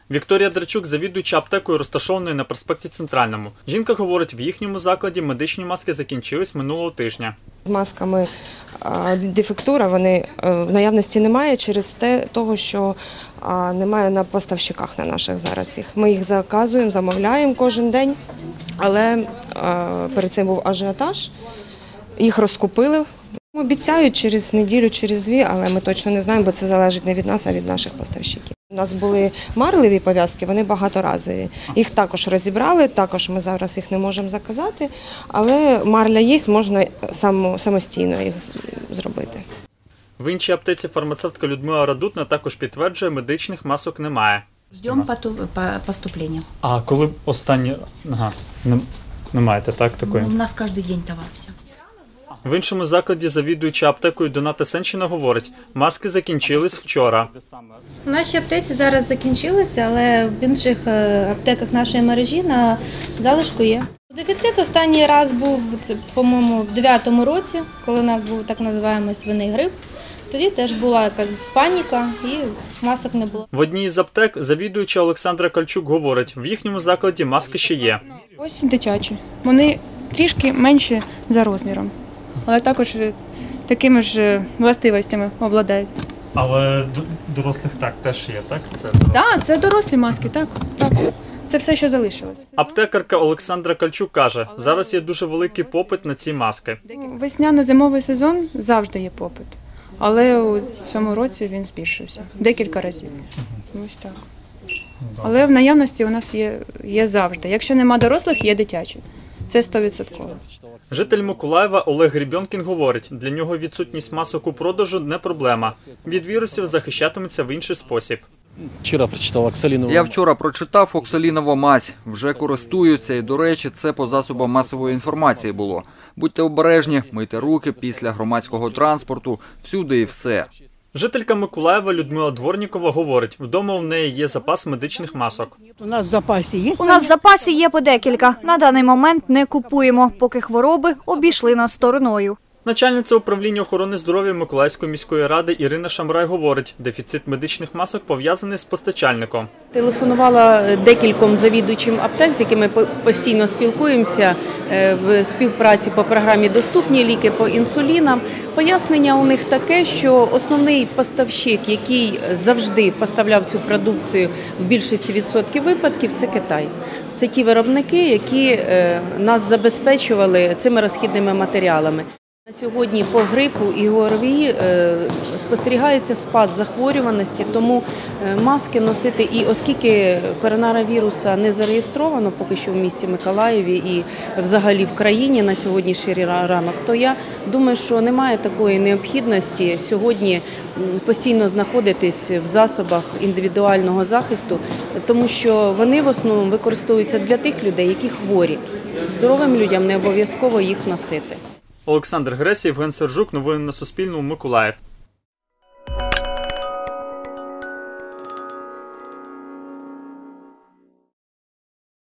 Вікторія Драчук – завідуюча аптекою, розташованою на проспекті Центральному. Жінка говорить, в їхньому закладі медичні маски закінчились минулого тижня. З масками дефектура вони в наявності немає через того, що немає на поставщиках на наших зараз їх. Ми їх заказуємо, замовляємо кожен день, але перед цим був ажіотаж, їх розкупили. Обіцяють через неділю, через дві, але ми точно не знаємо, бо це залежить не від нас, а від наших поставщиків. У нас були марлеві пов'язки, вони багаторазові. Їх також розібрали, також ми зараз їх не можемо заказати, але марля є, можна самостійно їх зробити. В іншій аптеці фармацевтка Людмила Радутна також підтверджує, медичних масок немає. Ждемо поступлення. А коли останні... Не маєте, так, такої? У нас кожен день товар все. В іншому закладі завідуюча аптекою Доната Сенчина говорить, маски закінчились вчора. У нашій аптеці зараз закінчилися, але в інших аптеках нашої мережі на залишку є. Дефіцит останній раз був, по-моєму, в 2009 році, коли у нас був так називаємий свиний грип. Тоді теж була паніка і масок не було. В одній із аптек завідуюча Олександра Кальчук говорить, в їхньому закладі маски ще є. Ось дитячі. Вони трішки менші за розміром, але також такими ж властивостями обладають. Але дорослих так теж є, так? Так, це дорослі маски, так. Це все, що залишилось. Аптекарка Олександра Кальчук каже, зараз є дуже великий попит на ці маски. Весняно-зимовий сезон завжди є попит, але у цьому році він збільшився декілька разів. Ось так. Але в наявності у нас є завжди. Якщо нема дорослих, є дитячі. Це 100%. Житель Миколаєва Олег Гребенкін говорить, для нього відсутність масок у продажу не проблема. Від вірусів захищатиметься в інший спосіб. Я вчора прочитав оксалінову мазь. Вже користуються і, до речі, це по засобам масової інформації було. Будьте обережні, мийте руки після громадського транспорту, всюди і все. Жителька Миколаєва Людмила Дворнікова говорить, вдома в неї є запас медичних масок. У нас в запасі є? У нас в запасі є по декілька. На даний момент не купуємо, поки хвороби обійшли нас стороною. Начальниця управління охорони здоров'я Миколаївської міської ради Ірина Шамрай говорить, дефіцит медичних масок пов'язаний з постачальником. Телефонувала декільком завідувачам аптек, з якими постійно спілкуємося в співпраці по програмі «Доступні ліки» по інсулінам. Пояснення у них таке, що основний поставщик, який завжди поставляв цю продукцію в більшості відсотків випадків, це Китай. Це ті виробники, які нас забезпечували цими розхідними матеріалами. На сьогодні по грипу і ГОРВІ спостерігається спад захворюваності, тому маски носити, і оскільки коронавіруса не зареєстровано поки що в місті Миколаєві і взагалі в країні на сьогоднішній ранок, то я думаю, що немає такої необхідності сьогодні постійно знаходитись в засобах індивідуального захисту, тому що вони в основному використовуються для тих людей, які хворі. Здоровим людям не обов'язково їх носити. Олександр Гресій, Євген Сержук. Новини на Суспільному. Миколаїв.